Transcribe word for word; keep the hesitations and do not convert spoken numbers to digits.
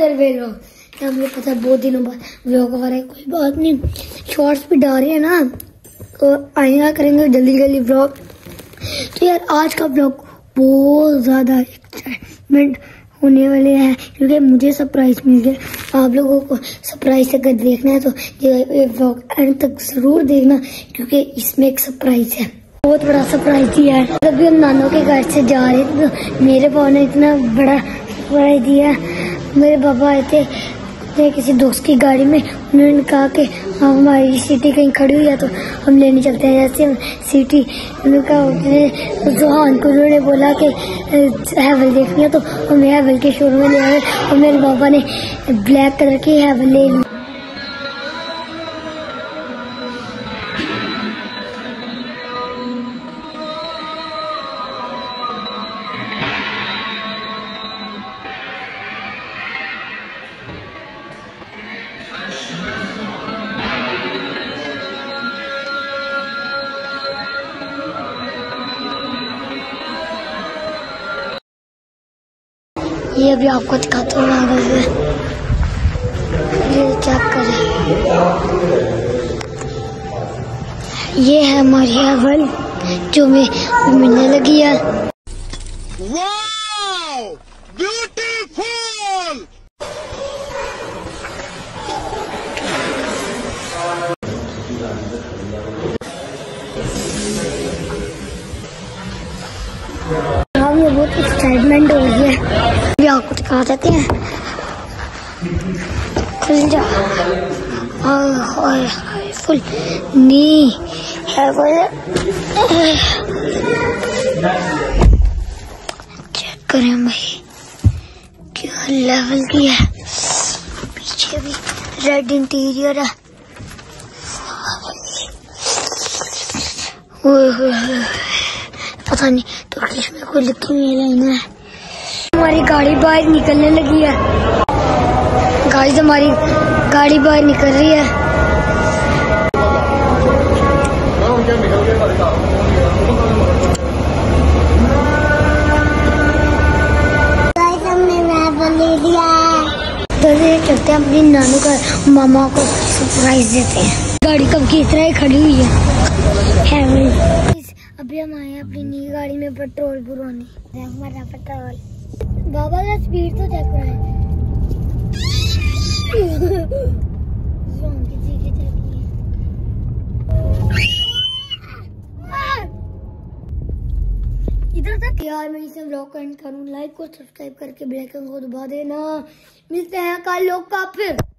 Another vlog. क्या मुझे पता है बहुत दिनों बाद व्लॉग आ रहा है, कोई बात नहीं। शॉर्ट्स भी डाल रहे हैं ना तो आएगा करेंगे जल्दी जल्दी व्लॉग। तो यार आज का व्लॉग बहुत ज्यादा एक्साइटमेंट होने वाले हैं क्योंकि मुझे सरप्राइज मिल गया। आप लोगों को सरप्राइज अगर देखना है तो ये व्लॉग एंड तक जरूर देखना क्योंकि इसमें एक सरप्राइज है, बहुत बड़ा सरप्राइज दिया है। जब भी हम नानों के घर से जा रहे थे तो मेरे पापा ने इतना बड़ा सरप्राइज दिया। मेरे पापा आए थे किसी दोस्त की गाड़ी में, उन्होंने कहा कि हमारी सिटी कहीं खड़ी हुई है तो हम लेने चलते हैं। जैसे हम सिटी जोहान को उन्होंने बोला कि हैवल देखनी है तो हम हैवल के शोरूम में ले आए और मेरे पापा ने ब्लैक कलर की हैवल ले ली। ये अभी आपको दिखाता हूँ आगे से, ये चेक करें। ये है हमारी हैवल जो में मिलने लगी है। Wow, beautiful. हमें बहुत एक्साइटमेंट हो रही है, अभी आपको दिखा देते हैं। खुल जा, फुल नी है वो, चेक करें भाई क्या लेवल की है। पीछे भी रेड इंटीरियर है। पता नहीं तुर्किश में कोई लिखी हुई लाइन है। हमारी गाड़ी बाहर निकलने लगी है, गाइस हमारी गाड़ी बाहर निकल रही है। गाइस हमने हैवल ले लिया है। तो ये चलते हैं अपनी नानू का, मामा को सरप्राइज देते हैं। गाड़ी कब की तरह ही खड़ी हुई है हैवल। अभी हम आए हैं अपनी नई गाड़ी में पेट्रोल भरवाने। हमारा पेट्रोल बाबा का स्पीड तो चेक करा है। इधर तक यार मैं इसे व्लॉग को एंड करूँ। लाइक को सब्सक्राइब करके बेल आइकन को दबा देना। मिलते हैं कल लोग का फिर।